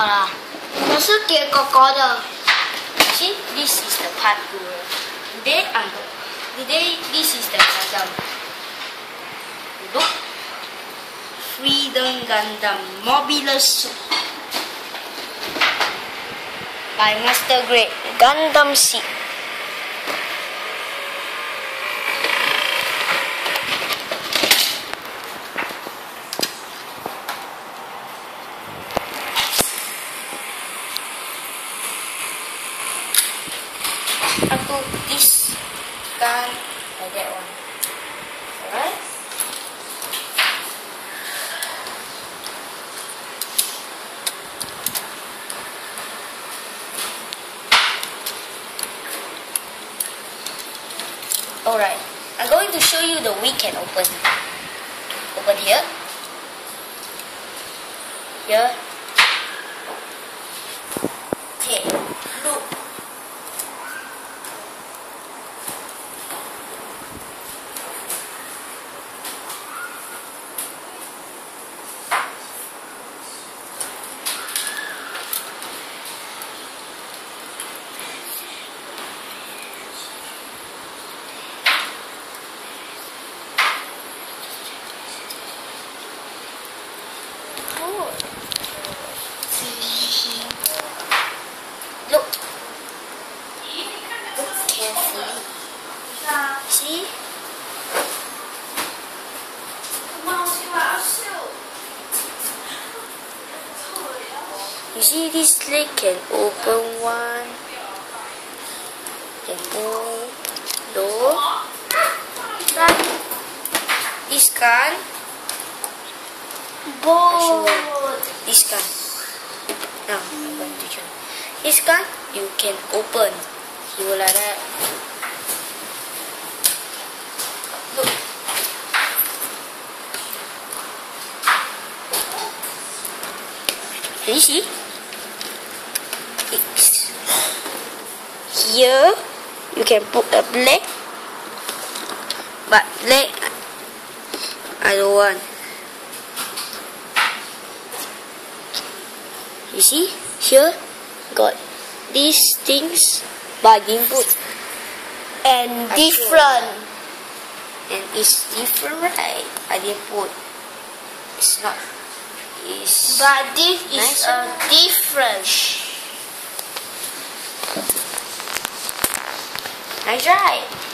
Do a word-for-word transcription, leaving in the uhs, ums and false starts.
好啦，我是给狗狗的。 See, this is the part two. Today, I'm today this is the Gundam. Look, Freedom Gundam Mobile Suit by Master Grade Gundam Seat. I put this gun like that one. Alright? Alright. I'm going to show you the we can open. Open here. Here. Okay. Look. Look. Look carefully. See? You see this leg can open one. Can pull. Look. Right. This gun. Boat. This gun. Now I'm going to show you. This gun you can open. You will like that. Look. Can you see? It's here you can put a leg, but leg I don't want. You see, here got these things, but I didn't put. And I different. And it's different, right? I didn't put. It's not. It's But this is nice. a different. Nice, right?